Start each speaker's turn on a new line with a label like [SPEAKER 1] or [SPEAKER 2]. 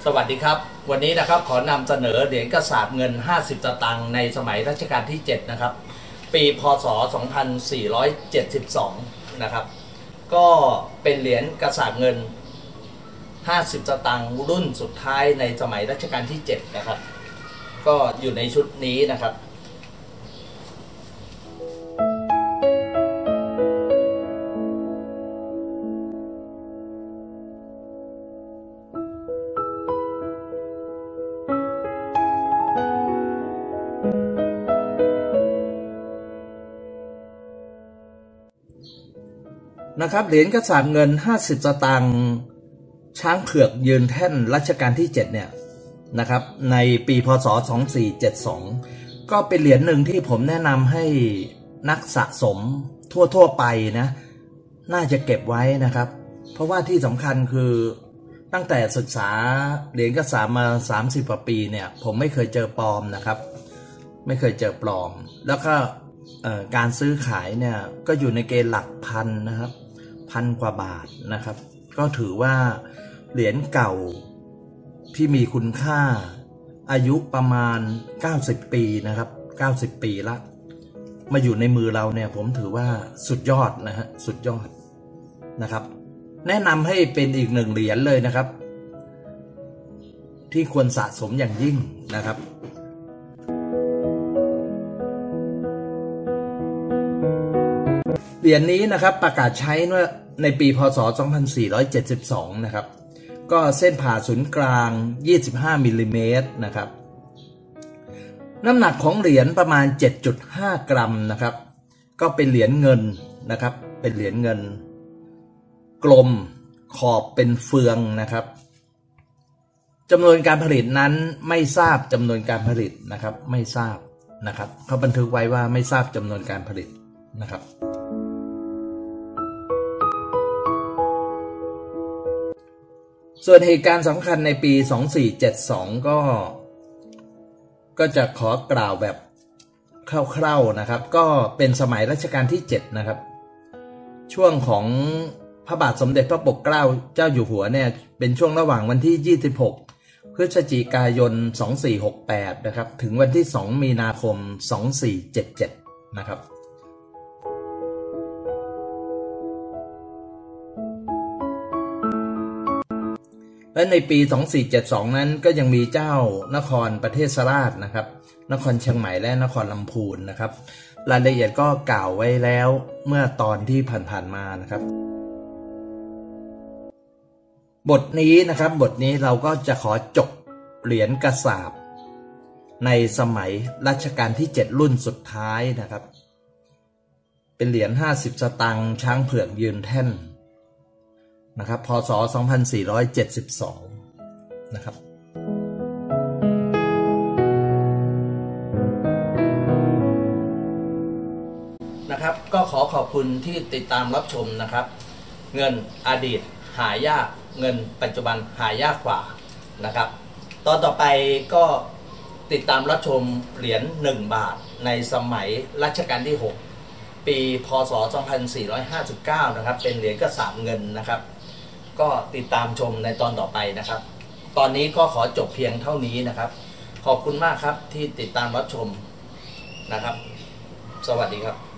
[SPEAKER 1] สวัสดีครับวันนี้นะครับขอนำเสนอเหรียญกระสาบเงิน50สตางค์ในสมัยรัชกาลที่7นะครับปีพศ2472นะครับก็เป็นเหรียญกระสาบเงิน50สตางค์รุ่นสุดท้ายในสมัยรัชกาลที่7นะครับก็อยู่ในชุดนี้นะครับนะครับเหรียญกระสาบเงิน50สตางค์ช้างเผือกยืนแท่นรัชกาลที่7เนี่ยนะครับในปีพศ2472ก็เป็นเหรียญหนึ่งที่ผมแนะนำให้นักสะสมทั่วไปนะน่าจะเก็บไว้นะครับเพราะว่าที่สำคัญคือตั้งแต่ศึกษาเหรียญกระสาบมา30กว่าปีเนี่ยผมไม่เคยเจอปลอมนะครับไม่เคยเจอปลอมแล้วก็การซื้อขายเนี่ยก็อยู่ในเกณฑ์หลักพันนะครับ1,000 กว่าบาทนะครับก็ถือว่าเหรียญเก่าที่มีคุณค่าอายุประมาณ90ปีนะครับ90ปีละมาอยู่ในมือเราเนี่ยผมถือว่าสุดยอดนะฮะสุดยอดนะครับแนะนำให้เป็นอีก1เหรียญเลยนะครับที่ควรสะสมอย่างยิ่งนะครับเหรียญนี้นะครับประกาศใช้ในปีพศ2472นะครับก็เส้นผ่าศูนย์กลาง25มิลลิเมตรนะครับน้ำหนักของเหรียญประมาณ 7.5 กรัมนะครับก็เป็นเหรียญเงินนะครับเป็นเหรียญเงินกลมขอบเป็นเฟืองนะครับจำนวนการผลิตนั้นไม่ทราบจำนวนการผลิตนะครับไม่ทราบนะครับเขาบันทึกไว้ว่าไม่ทราบจำนวนการผลิตนะครับส่วนเหตุการณ์สำคัญในปี2472ก็จะขอกล่าวแบบคร่าวๆนะครับก็เป็นสมัยรัชกาลที่7นะครับช่วงของพระบาทสมเด็จพระปกเกล้าเจ้าอยู่หัวเนี่ยเป็นช่วงระหว่างวันที่26พฤศจิกายน2468นะครับถึงวันที่2มีนาคม2477นะครับและในปี2472นั้นก็ยังมีเจ้านครประเทศราชนะครับนครเชียงใหม่และนครลำพูนนะครับรายละเอียดก็กล่าวไว้แล้วเมื่อตอนที่ผ่านๆมานะครับบทนี้นะครับบทนี้เราก็จะขอจบเหรียญกระสาบในสมัยรัชกาลที่7รุ่นสุดท้ายนะครับเป็นเหรียญ50สตางค์ช้างเผือกยืนแท่นนะครับพศ2472นะครับก็ขอบคุณที่ติดตามรับชมนะครับเงินอดีตหายากเงินปัจจุบันหายากกว่านะครับตอนต่อไปก็ติดตามรับชมเหรียญ1บาทในสมัยรัชกาลที่6ปีพศ2459นะครับเป็นเหรียญกระสาบเงินนะครับก็ติดตามชมในตอนต่อไปนะครับตอนนี้ก็ขอจบเพียงเท่านี้นะครับขอบคุณมากครับที่ติดตามรับชมนะครับสวัสดีครับ